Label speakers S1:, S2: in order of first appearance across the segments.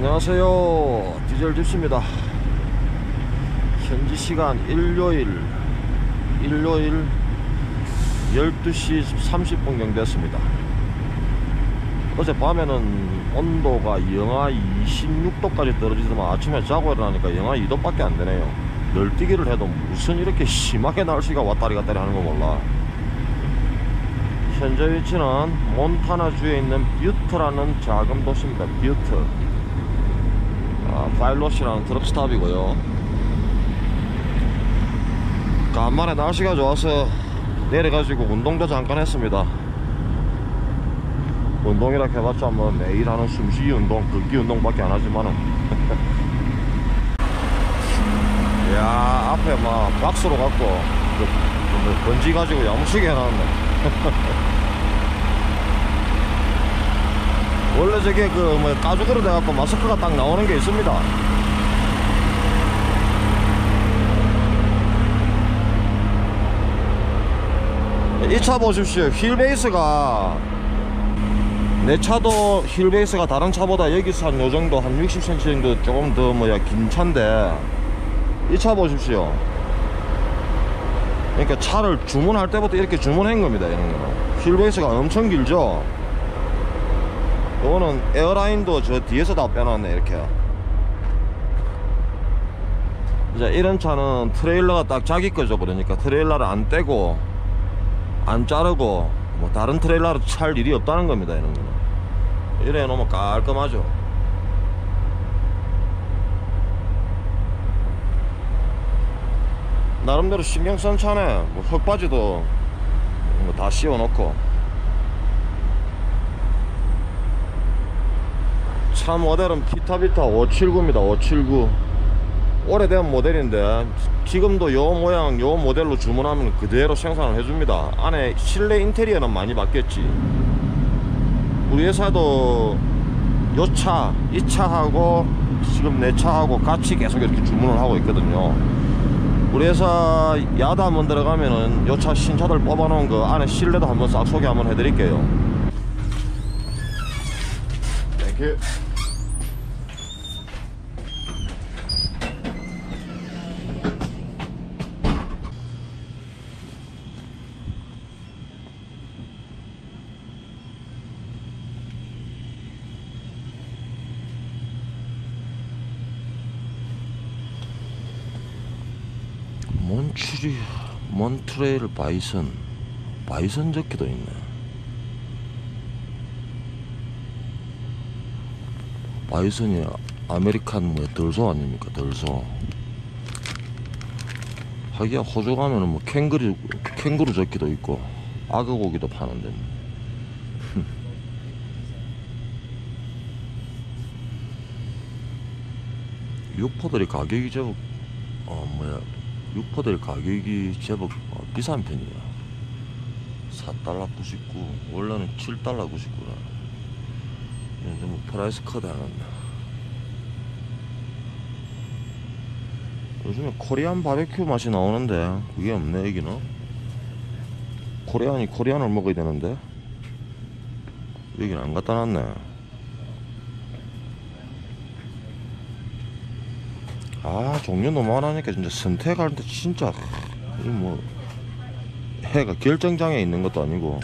S1: 안녕하세요, 디젤 집시입니다. 현지 시간 일요일 12시 30분경 됐습니다. 어젯밤에는 온도가 영하 26도까지 떨어지더만 아침에 자고 일어나니까 영하 2도밖에 안 되네요. 널뛰기를 해도 무슨 이렇게 심하게 날씨가 왔다리 갔다리 하는 거 몰라. 현재 위치는 몬타나주에 있는 뷰트라는 작은 도시입니다. 뷰트. 파일롯이라는 트럭스탑이고요. 간만에 날씨가 좋아서 내려가지고 운동도 잠깐 했습니다. 운동이라 해봤자 뭐 매일 하는 숨쉬기 운동, 걷기 운동밖에 안 하지만은 야, 앞에 막 박스로 갖고 번지 가지고 야무지게 해놨네. 원래 저게 뭐 가죽으로 돼갖고 마스크가 딱 나오는 게 있습니다. 이 차 보십시오. 휠베이스가, 내 차도 휠베이스가 다른 차보다 여기서 한 요정도 한 60cm 정도 조금 더 긴 차인데, 이 차 보십시오. 그러니까 차를 주문할 때부터 이렇게 주문한 겁니다. 이런 거는 휠베이스가 엄청 길죠. 이거는 에어라인도 저 뒤에서 다 빼놨네. 이렇게 이제 이런 차는 트레일러가 딱 자기 거죠. 그러니까 트레일러를 안 떼고 안 자르고 뭐 다른 트레일러로 찰 일이 없다는 겁니다. 이런 거는 이래 놓으면 깔끔하죠. 나름대로 신경 쓴 차네. 뭐 흙바지도 뭐 다 씌워 놓고. 차 모델은 키타비타 579입니다. 579 오래된 모델인데 지금도 요 모양 요 모델로 주문하면 그대로 생산을 해줍니다. 안에 실내 인테리어는 많이 바뀌었지. 우리 회사도 요 차, 이 차하고 지금 내 차하고 같이 계속 이렇게 주문을 하고 있거든요. 우리 회사 야다 한번 들어가면은 요 차 신차들 뽑아 놓은 거 안에 실내도 한번 싹 소개 한번 해드릴게요. 땡큐. 몬트레일 바이선 적기도 있네. 바이선이 아메리칸 덜소 아닙니까? 덜소. 하기야 호주 가면은 뭐 캥거루 적기도 있고 악어 고기도 파는데. 육포들이 가격이 제법 육포들 가격이 제법 비싼 편이야. 4달러 99, 원래는 7달러 99라. 근데 뭐 프라이스 카드 안 한다. 요즘에 코리안 바베큐 맛이 나오는데 그게 없네. 여기는 코리안을 먹어야 되는데 여기는 안 갖다 놨네. 종류 너무 많으니까 진짜 선택하는데 진짜 뭐 해가 결정장애 있는 것도 아니고.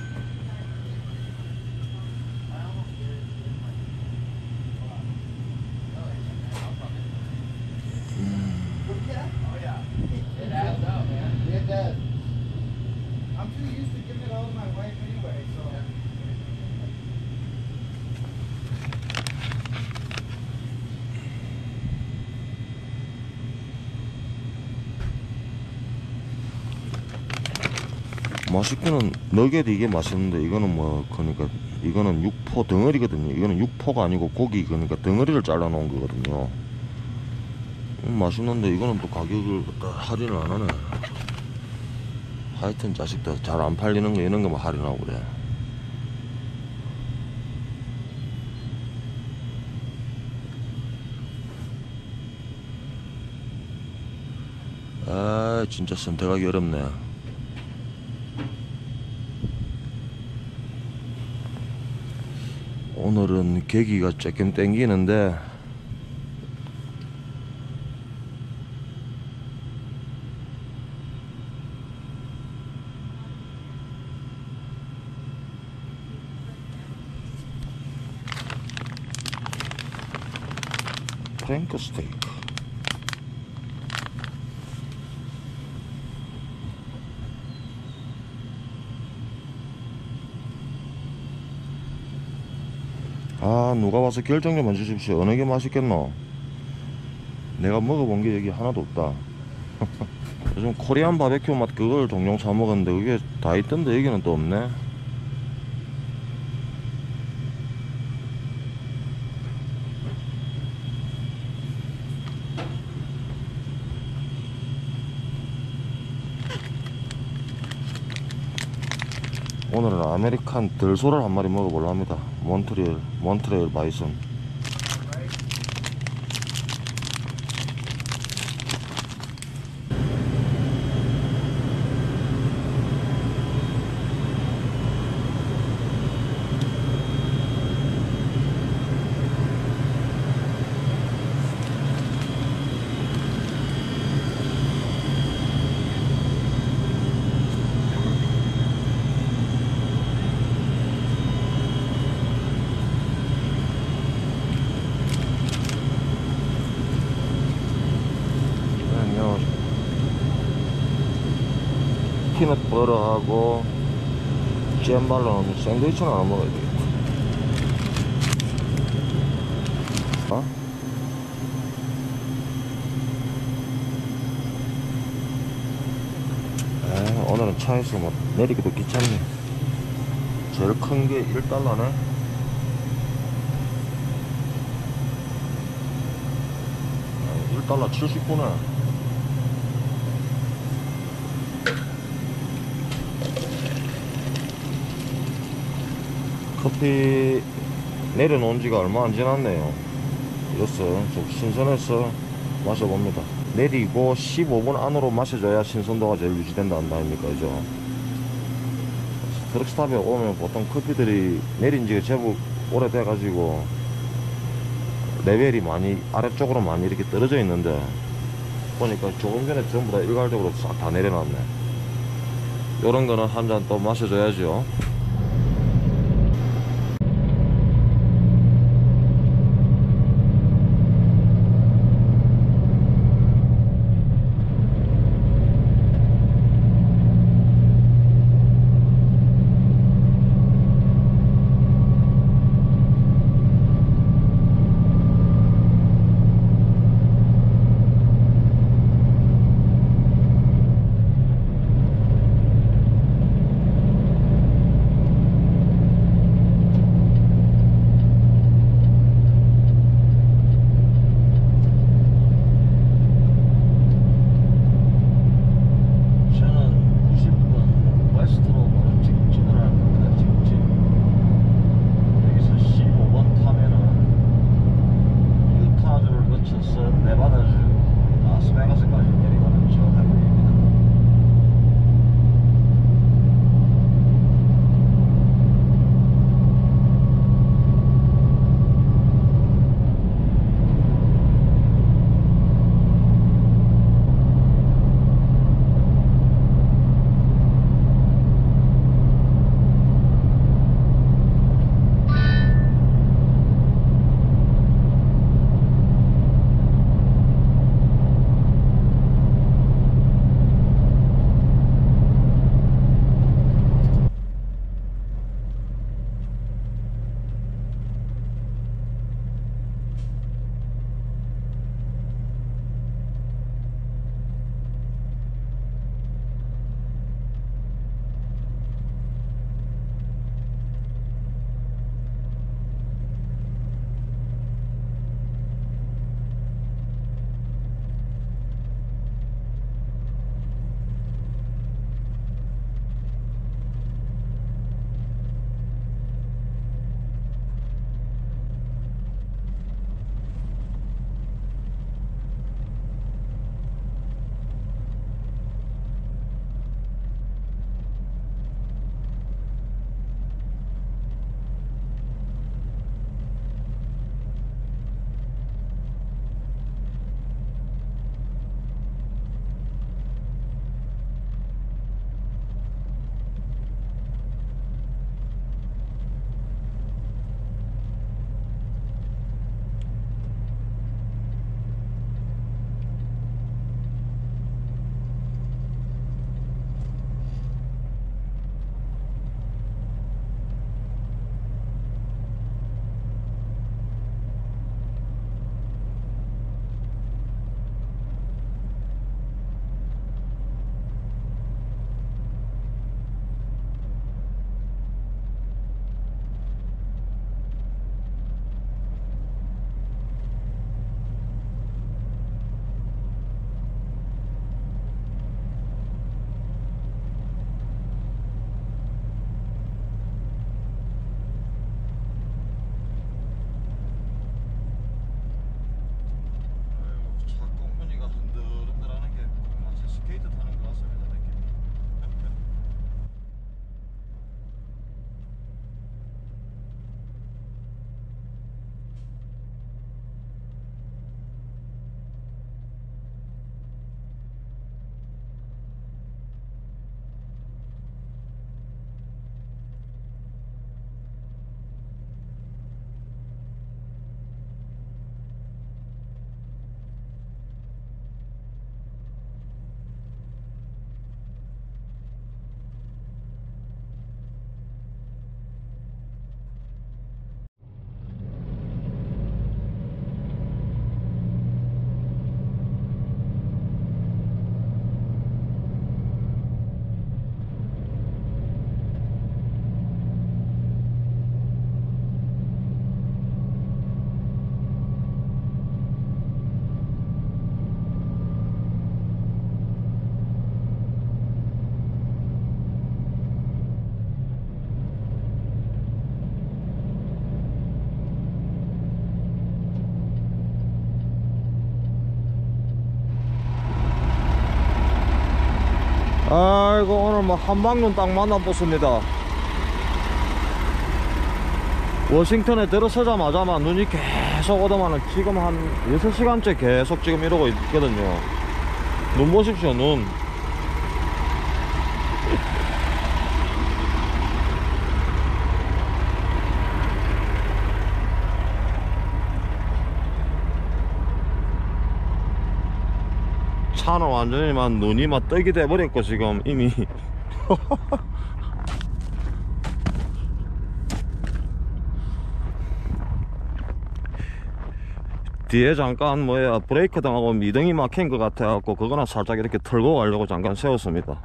S1: 맛있기는 너겟 이게 맛있는데 이거는 그러니까 이거는 육포 덩어리거든요. 이거는 육포가 아니고 고기, 그러니까 덩어리를 잘라 놓은 거거든요. 맛있는데 이거는 또 가격을 할인을 안 하네. 하여튼 자식들 잘 안 팔리는 거 이런 거만 할인하고 그래. 진짜 선택하기 어렵네. 오늘은 계기가 조금 땡기는데 프랭크 스테이크. 아, 누가 와서 결정 좀 해주십시오. 어느 게 맛있겠노? 내가 먹어본 게 여기 하나도 없다. 요즘 코리안 바베큐 맛 그걸 종종 사 먹었는데 그게 다 있던데 여기는 또 없네. 오늘은 아메리칸 들소를 한 마리 먹어보려 합니다. 몬트레일 바이슨. 피넛 버터하고 잼 발라놓은 샌드위치는 안 먹어야 되겠다. 어? 오늘은 차에서 뭐 내리기도 귀찮네. 제일 큰 게 1달러네. $1 79네. 커피 내려놓은 지가 얼마 안 지났네요. 이랬어. 좀 신선해서 마셔봅니다. 내리고 15분 안으로 마셔줘야 신선도가 제일 유지된다 한다 아닙니까, 그죠? 트럭스탑에 오면 보통 커피들이 내린 지가 제법 오래돼 가지고 레벨이 많이 아래쪽으로 많이 이렇게 떨어져 있는데 보니까 조금 전에 전부 다 일괄적으로 싹 다 내려놨네. 요런 거는 한 잔 또 마셔줘야죠. 아이고 오늘 뭐 한방눈 딱 만나봤습니다. 워싱턴에 들어서자마자만 눈이 계속 오더만은 지금 한 6시간째 계속 지금 이러고 있거든요. 눈 보십시오, 눈. 차는 완전히 막 눈이 막 떡이 돼버렸고 지금 이미 뒤에 잠깐 뭐야 브레이크 등하고 미등이 막힌 것 같아 갖고 그거나 살짝 이렇게 털고 가려고 잠깐 세웠습니다.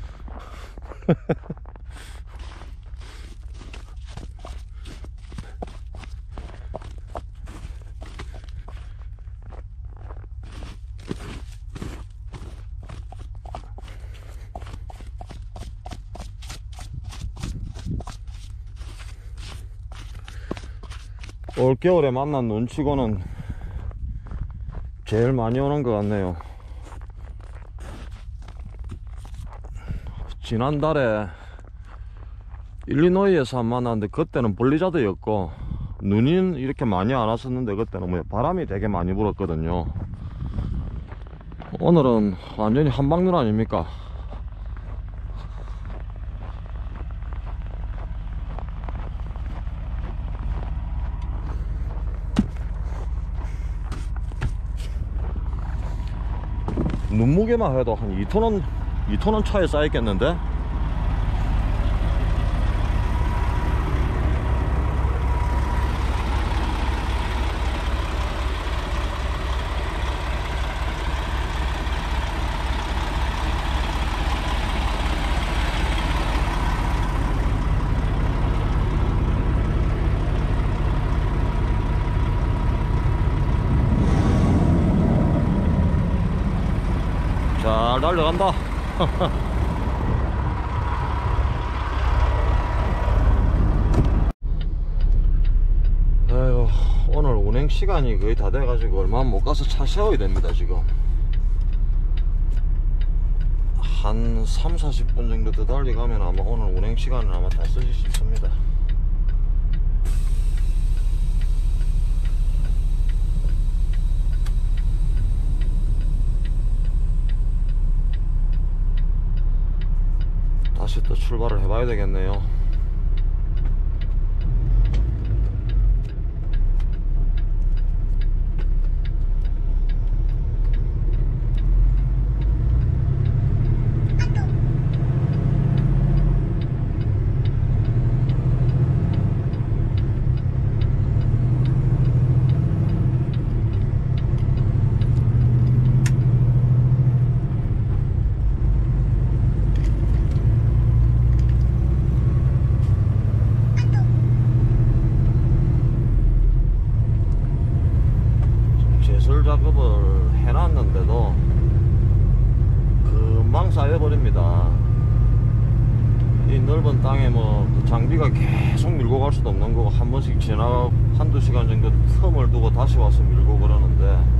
S1: 올겨울에 만난 눈치고는 제일 많이 오는 것 같네요. 지난달에 일리노이에서 만났는데 그때는 블리자드였고 눈이 이렇게 많이 안 왔었는데 그때는 뭐 바람이 되게 많이 불었거든요. 오늘은 완전히 한방눈 아닙니까? 눈무게만 해도 한 2톤은 차에 쌓였겠는데? 잘 달려간다. 아유, 오늘 운행 시간이 거의 다 돼가지고 얼마 못 가서 차 세워야 됩니다. 지금 한 3-40분 정도 더 달리가면 아마 오늘 운행 시간은 아마 다 쓰실 수 있습니다. 다시 또 출발을 해봐야 되겠네요. 제설 작업을 해놨는데도 금방 쌓여버립니다. 이 넓은 땅에 뭐 장비가 계속 밀고 갈 수도 없는 거고 한 번씩 지나가고 한두 시간 정도 틈을 두고 다시 와서 밀고 그러는데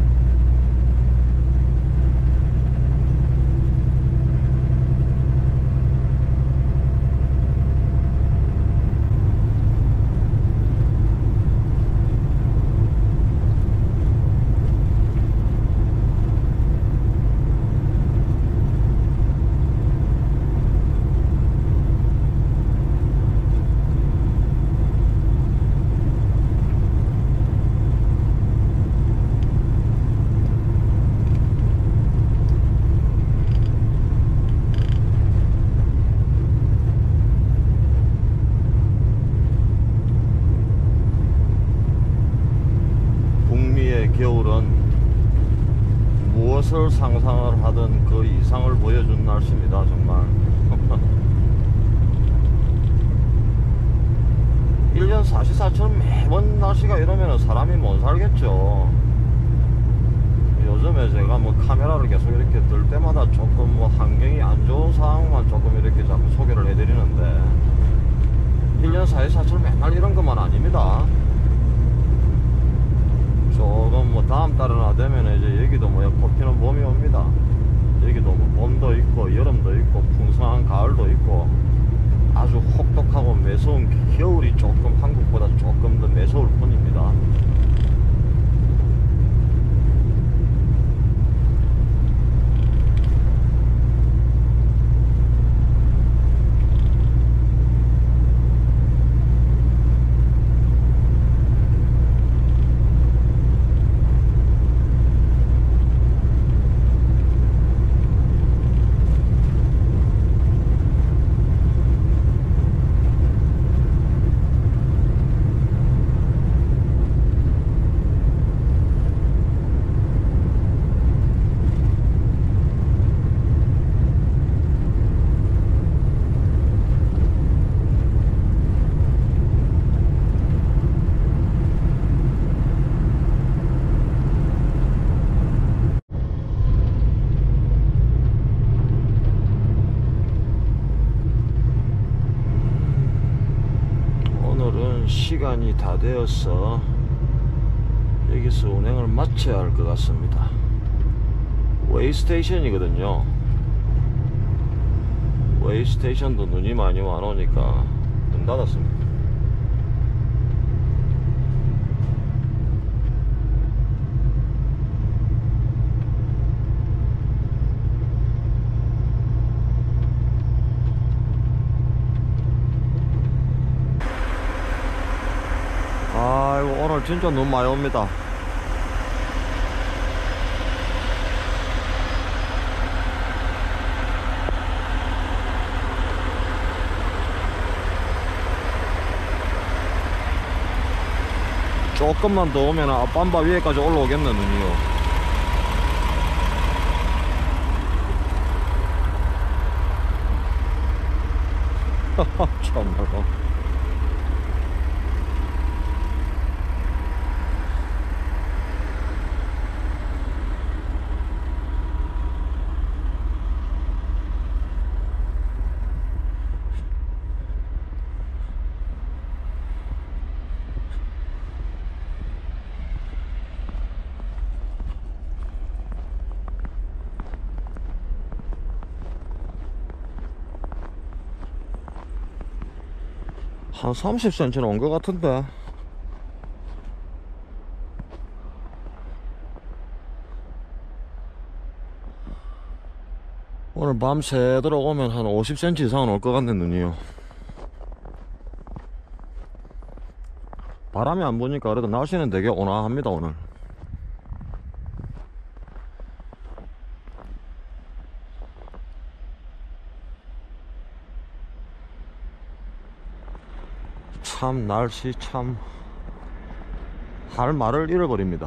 S1: 겨울은 무엇을 상상을 하든 그 이상을 보여준 날씨입니다. 정말 1년 사시사철 매번 날씨가 이러면 사람이 못 살겠죠. 요즘에 제가 뭐 카메라를 계속 이렇게 들 때마다 조금 뭐 환경이 안 좋은 상황만 조금 이렇게 자꾸 소개를 해드리는데 1년 사시사철 맨날 이런 것만 아닙니다. 조금 뭐 다음 달이나 되면 이제 여기도 뭐 꽃피는 봄이 옵니다. 여기도 뭐 봄도 있고 여름도 있고 풍성한 가을도 있고 아주 혹독하고 매서운 겨울이 조금 한국보다 조금 더 매서울 뿐입니다. 시간이 다 되어서 여기서 운행을 마쳐야 할 것 같습니다. 웨이스테이션이거든요. 웨이스테이션도 눈이 많이 와놓으니까 문 닫았습니다. 아이고 오늘 진짜 눈 많이 옵니다. 조금만 더 오면 앞밤바 위에까지 올라오겠네 눈이요. 참말로. 한 30cm는 온 것 같은데. 오늘 밤 새도록 오면 한 50cm 이상은 올 것 같네 눈이요. 바람이 안 부니까 그래도 날씨는 되게 온화합니다 오늘. 참 날씨 참 할 말을 잃어버립니다.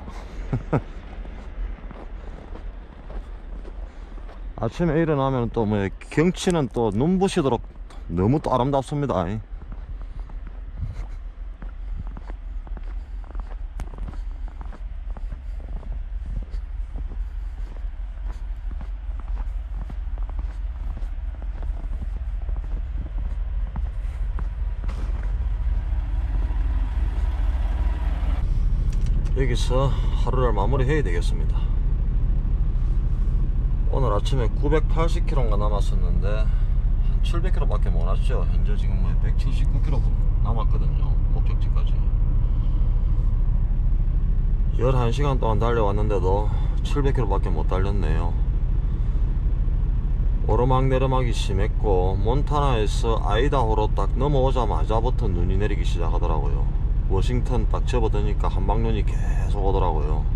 S1: 아침에 일어나면 또 뭐 경치는 또 눈부시도록 너무 또 아름답습니다. 여기서 하루를 마무리 해야 되겠습니다. 오늘 아침에 980km가 남았었는데 한 700km 밖에 못 왔죠. 현재 지금 뭐 179km 남았거든요 목적지까지. 11시간 동안 달려왔는데도 700km 밖에 못 달렸네요. 오르막 내리막이 심했고 몬타나에서 아이다호로 딱 넘어오자마자부터 눈이 내리기 시작하더라고요. 워싱턴 딱 접어드니까 한방눈이 계속 오더라고요.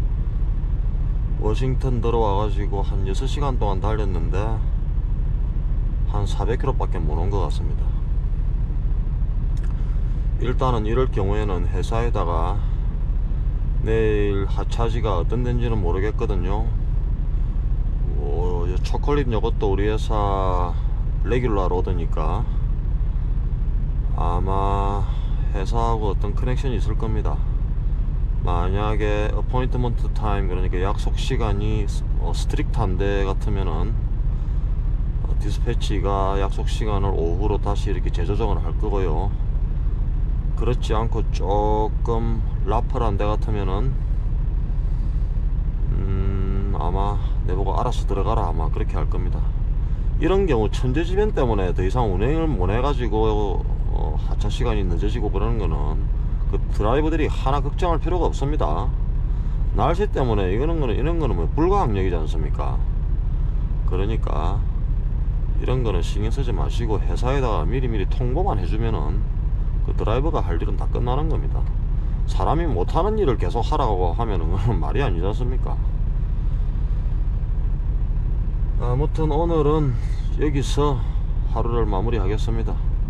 S1: 워싱턴 들어와가지고 한 6시간 동안 달렸는데 한 400km 밖에 못 온 것 같습니다. 일단은 이럴 경우에는 회사에다가 내일 하차지가 어떤 데인지는 모르겠거든요. 초콜릿 요것도 우리 회사 레귤러 로드니까 아마 회사하고 어떤 커넥션이 있을 겁니다. 만약에 어포인트먼트 타임, 그러니까 약속 시간이 스트릭트한 데 같으면은 디스패치가 약속 시간을 오후로 다시 이렇게 재조정을 할 거고요. 그렇지 않고 조금 라플한 데 같으면은 아마 내보고 알아서 들어가라 아마 그렇게 할 겁니다. 이런 경우 천재지변 때문에 더 이상 운행을 못 해가지고 하차 시간이 늦어지고 그러는 거는 그 드라이버들이 하나 걱정할 필요가 없습니다. 날씨 때문에 이런 거는 뭐 불가항력이지 않습니까? 그러니까 이런 거는 신경 쓰지 마시고 회사에다가 미리미리 통보만 해주면은 그 드라이버가 할 일은 다 끝나는 겁니다. 사람이 못하는 일을 계속 하라고 하면은 그건 말이 아니지 않습니까? 아무튼 오늘은 여기서 하루를 마무리 하겠습니다.